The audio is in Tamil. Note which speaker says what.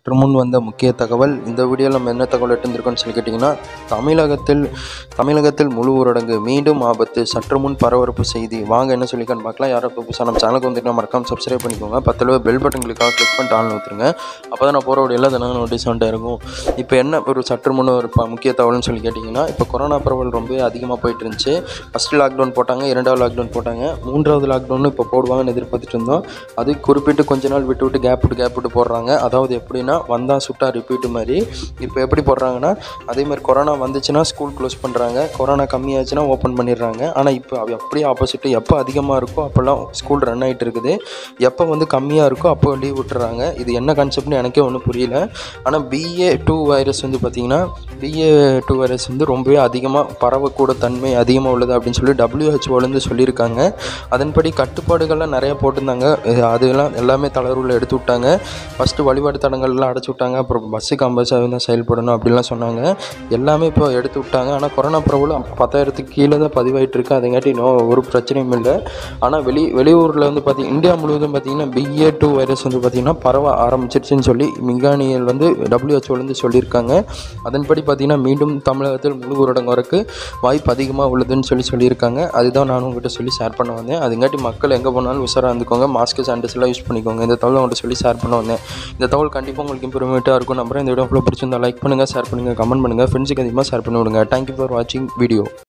Speaker 1: சற்று முன் வந்த முக்கிய தகவல். இந்த வீடியோவில் நம்ம என்ன தகவல் எடுத்திருக்கோம்னு சொல்லி கேட்டிங்கன்னா, தமிழகத்தில் முழு ஊரடங்கு மீண்டும் ஆபத்து, சற்று முன் பரபரப்பு செய்தி. வாங்க என்ன சொல்லிக்கான்னு பார்க்கலாம். யாரும் இப்போ புதுசாக நம்ம சேனலுக்கு வந்துட்டு மறக்காம சப்ஸ்கிரைப் பண்ணிக்கோங்க. 10 பெல் பட்டன் கிளிக்காக கிளிக் பண்ணிட்டு ஆன் ஊற்றுருங்க. அப்போ தான் நான் போகிற வீடியோ எல்லாம் தினம் நோட்டீஸ் வந்துட்டு இருக்கும். இப்போ என்ன ஒரு சற்று முன் ஒரு முக்கிய தகவல்னு சொல்லி கேட்டிங்கன்னா, இப்போ கொரோனா பரவல் ரொம்ப அதிகமாக போயிட்டு இருந்துச்சு. ஃபஸ்ட்டு லாக்டவுன் போட்டாங்க, 2வது லாக்டவுன் போட்டாங்க, 3வது லாக்டவுன் இப்போ போடுவாங்கன்னு எதிர்பார்த்துட்டு இருந்தோம். அது குறிப்பிட்டு கொஞ்ச நாள் விட்டு கேப் விட்டு போடுறாங்க. அதாவது எப்படின்னா, வந்தால் சுட்டா ரிப்பீட்டு மாதிரி. இப்போ எப்படி போடுறாங்கன்னா, அதேமாதிரி கொரோனா வந்துச்சுன்னா ஸ்கூல் க்ளோஸ் பண்ணுறாங்க, கொரோனா கம்மியாச்சுன்னா ஓப்பன் பண்ணிடுறாங்க. ஆனால் இப்போ அப்படியே ஆப்போசிட்டு, எப்போ அதிகமாக இருக்கோ அப்போல்லாம் ஸ்கூல் ரன் ஆகிட்டு இருக்குது, எப்போ கம்மியாக இருக்கோ அப்போ லீவ் விட்டுறாங்க. இது என்ன கான்செப்ட்னு எனக்கே ஒன்றும் புரியல. ஆனால் BA.2 வைரஸ் பார்த்திங்கன்னா, BA.2 வைரஸ் ரொம்பவே அதிகமாக பரவக்கூட தன்மை அதிகமாக உள்ளது அப்படின்னு சொல்லி WHO சொல்லியிருக்காங்க. அதன்படி கட்டுப்பாடுகள்லாம் நிறையா போட்டிருந்தாங்க. அதெல்லாம் எல்லாமே தளர்வுல எடுத்து விட்டாங்க. ஃபஸ்ட்டு வழிபாடு தடங்கள்லாம் அடைச்சி விட்டாங்க. அப்புறம் பஸ்ஸு கம்பல்சரி தான் செயல்படணும் அப்படின்லாம் சொன்னாங்க. எல்லாமே இப்போ எடுத்து விட்டாங்க. ஆனால் கொரோனா பரவல் 10,000க்கு கீழே தான் பதிவாயிட்டிருக்கு. அதுங்காட்டி இன்னும் ஒரு பிரச்சனையும் இல்லை. ஆனால் வெளியூரில் பார்த்திங்கன்னா, இந்தியா முழுவதும் பார்த்திங்கன்னா BA.2 வைரஸ் பார்த்திங்கன்னா பரவ ஆரம்பிச்சிருச்சுன்னு சொல்லி விஞ்ஞானிகள் WHO சொல்லியிருக்காங்க. அதன்படி பார்த்திங்கன்னா மீண்டும் தமிழகத்தில் முழு ஊரடங்கு வரக்கு வாய்ப்பு அதிகமாக உள்ளதுன்னு சொல்லியிருக்காங்க. அதுதான் நானும் உங்கள்கிட்ட சொல்லி ஷேர் பண்ண வந்தேன். அதுங்காட்டி மக்கள் எங்கே போனாலும் உஷாராக இருந்துக்கோங்க, மாஸ்க்கு சானிடைசர்லாம் யூஸ் பண்ணிக்கோங்க. இந்த தகவல் உங்கள்கிட்ட சொல்லி ஷேர் பண்ண வந்தேன். இந்த தகவல் கண்டிப்பாக உங்களுக்கு இம்ப்ரூவ்மெண்ட்டாக இருக்கும் நம்புறேன். இந்த வீடியோ பிடிச்சிருந்தா லைக் பண்ணுங்கள், ஷேர் பண்ணுங்கள், கமெண்ட் பண்ணுங்கள், ஃப்ரெண்ட்ஸுக்கு அதிகமாக ஷேர் பண்ணி விடுங்க. தேங்க்யூ ஃபார் வாட்சிங் வீடியோ.